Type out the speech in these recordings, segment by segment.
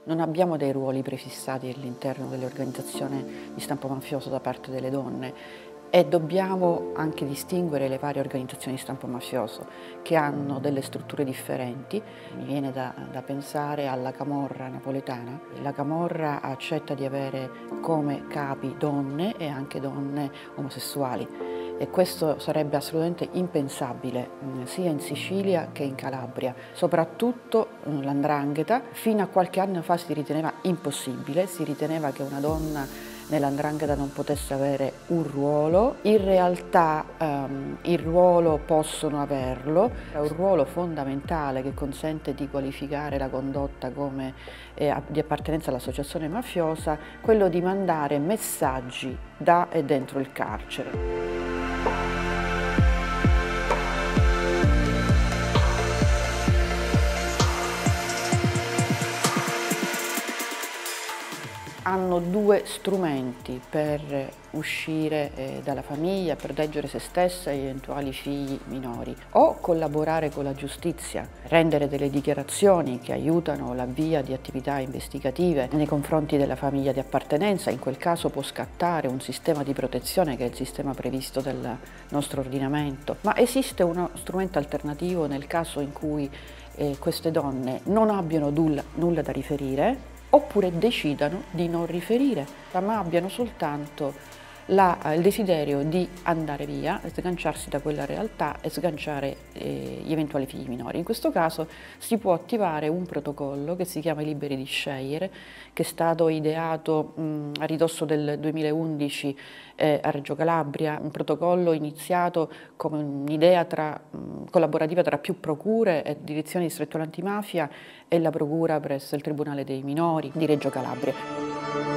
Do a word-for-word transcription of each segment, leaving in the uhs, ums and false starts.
Non abbiamo dei ruoli prefissati all'interno delle organizzazioni di stampo mafioso da parte delle donne e dobbiamo anche distinguere le varie organizzazioni di stampo mafioso che hanno delle strutture differenti. Mi viene da, da pensare alla camorra napoletana. La camorra accetta di avere come capi donne e anche donne omosessuali. E questo sarebbe assolutamente impensabile sia in Sicilia che in Calabria. Soprattutto l'andrangheta fino a qualche anno fa si riteneva impossibile, si riteneva che una donna nell'andrangheta non potesse avere un ruolo. In realtà um, il ruolo possono averlo, è un ruolo fondamentale che consente di qualificare la condotta come eh, di appartenenza all'associazione mafiosa, quello di mandare messaggi da e dentro il carcere. Hanno due strumenti per uscire eh, dalla famiglia, proteggere se stessa e gli eventuali figli minori, o collaborare con la giustizia, rendere delle dichiarazioni che aiutano l'avvio di attività investigative nei confronti della famiglia di appartenenza. In quel caso può scattare un sistema di protezione che è il sistema previsto dal nostro ordinamento, ma esiste uno strumento alternativo nel caso in cui eh, queste donne non abbiano nulla, nulla da riferire, oppure decidano di non riferire, ma abbiano soltanto la, il desiderio di andare via, sganciarsi da quella realtà e sganciare eh, gli eventuali figli minori. In questo caso si può attivare un protocollo che si chiama Liberi di Scegliere, che è stato ideato mh, a ridosso del duemilaundici eh, a Reggio Calabria, un protocollo iniziato come un'idea tra, mh, collaborativa tra più procure e direzione distrettuale antimafia e la procura presso il Tribunale dei Minori di Reggio Calabria.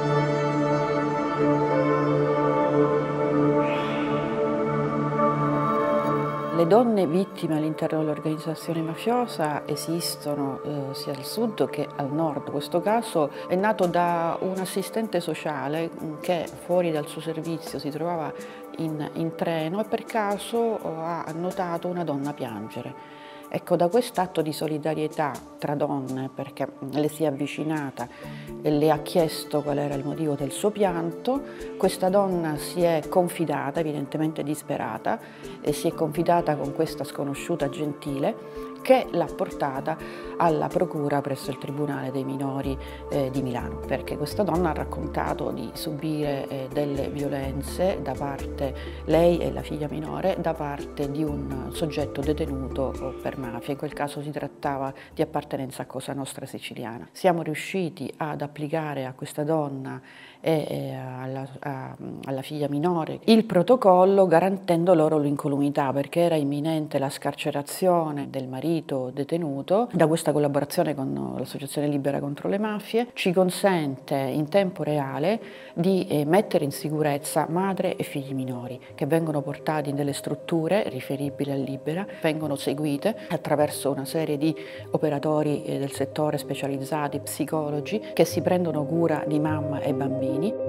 Le donne vittime all'interno dell'organizzazione mafiosa esistono eh, sia al sud che al nord. Questo caso è nato da un assistente sociale che fuori dal suo servizio si trovava in, in treno e per caso ha notato una donna piangere. Ecco, da quest'atto di solidarietà tra donne, perché le si è avvicinata e le ha chiesto qual era il motivo del suo pianto, questa donna si è confidata, evidentemente disperata, e si è confidata con questa sconosciuta gentile che l'ha portata alla procura presso il Tribunale dei Minori eh, di Milano, perché questa donna ha raccontato di subire eh, delle violenze da parte, lei e la figlia minore, da parte di un soggetto detenuto per mafia. In quel caso si trattava di appartenenza a Cosa Nostra siciliana. Siamo riusciti ad applicare a questa donna e, e alla, a, alla figlia minore il protocollo, garantendo loro l'incolumità, perché era imminente la scarcerazione del marito detenuto. Da questa collaborazione con l'Associazione Libera contro le Mafie ci consente in tempo reale di eh, mettere in sicurezza madre e figli minori che vengono portati in delle strutture riferibili a Libera, vengono seguite attraverso una serie di operatori eh, del settore specializzati, psicologi, che si prendono cura di mamma e bambini.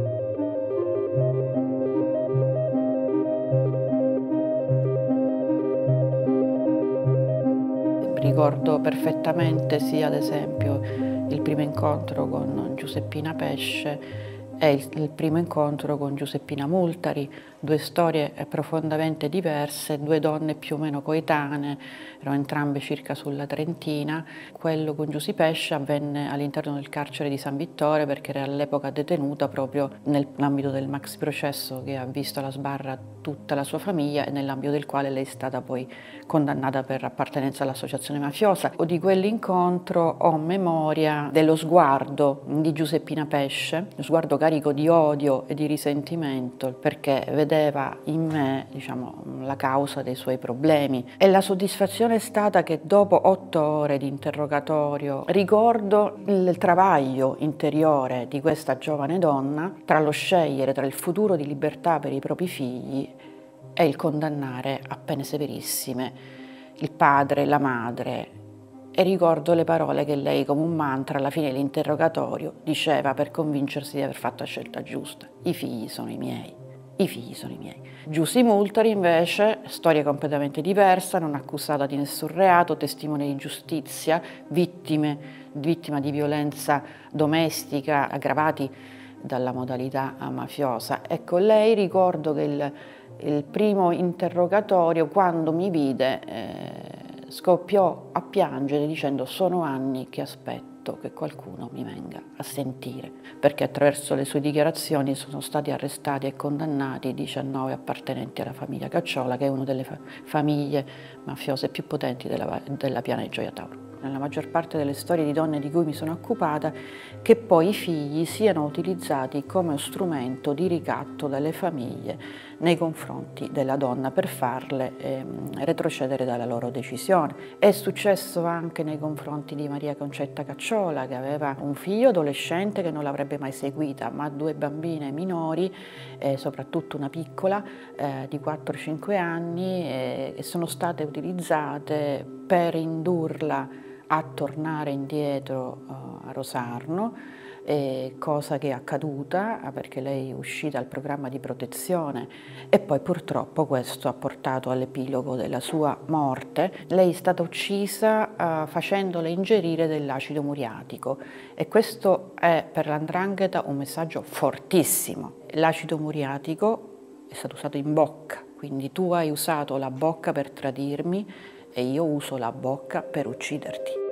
Ricordo perfettamente sia ad esempio il primo incontro con Giuseppina Pesce e il, il primo incontro con Giuseppina Multari, due storie profondamente diverse, due donne più o meno coetanee, erano entrambe circa sulla trentina. Quello con Giusy Pesce avvenne all'interno del carcere di San Vittore perché era all'epoca detenuta proprio nell'ambito del maxi processo che ha visto alla sbarra tutta la sua famiglia e nell'ambito del quale lei è stata poi condannata per appartenenza all'associazione mafiosa. O di quell'incontro ho memoria dello sguardo di Giuseppina Pesce, lo sguardo carico di odio e di risentimento perché vedeva in me, diciamo, la causa dei suoi problemi, e la soddisfazione è stata che dopo otto ore di interrogatorio ricordo il travaglio interiore di questa giovane donna tra lo scegliere tra il futuro di libertà per i propri figli e il condannare a pene severissime il padre, la madre, e ricordo le parole che lei come un mantra alla fine dell'interrogatorio diceva per convincersi di aver fatto la scelta giusta: i figli sono i miei, I figli sono i miei. Giussi Multari invece, storia completamente diversa, non accusata di nessun reato, testimone di giustizia, vittime, vittima di violenza domestica aggravati dalla modalità mafiosa. Ecco, lei ricordo che il, il primo interrogatorio, quando mi vide, eh, scoppiò a piangere dicendo: sono anni che aspetto che qualcuno mi venga a sentire, perché attraverso le sue dichiarazioni sono stati arrestati e condannati diciannove appartenenti alla famiglia Cacciola, che è una delle fa famiglie mafiose più potenti della, della Piana di Gioia Tauro. Nella maggior parte delle storie di donne di cui mi sono occupata, che poi i figli siano utilizzati come strumento di ricatto dalle famiglie nei confronti della donna per farle ehm, retrocedere dalla loro decisione. È successo anche nei confronti di Maria Concetta Cacciola, che aveva un figlio adolescente che non l'avrebbe mai seguita, ma due bambine minori, eh, soprattutto una piccola eh, di quattro cinque anni, eh, che sono state utilizzate per indurla a tornare indietro uh, a Rosarno, eh, cosa che è accaduta perché lei è uscita dal programma di protezione e poi purtroppo questo ha portato all'epilogo della sua morte. Lei è stata uccisa uh, facendole ingerire dell'acido muriatico e questo è per l'Andrangheta un messaggio fortissimo. L'acido muriatico è stato usato in bocca, quindi tu hai usato la bocca per tradirmi e io uso la bocca per ucciderti.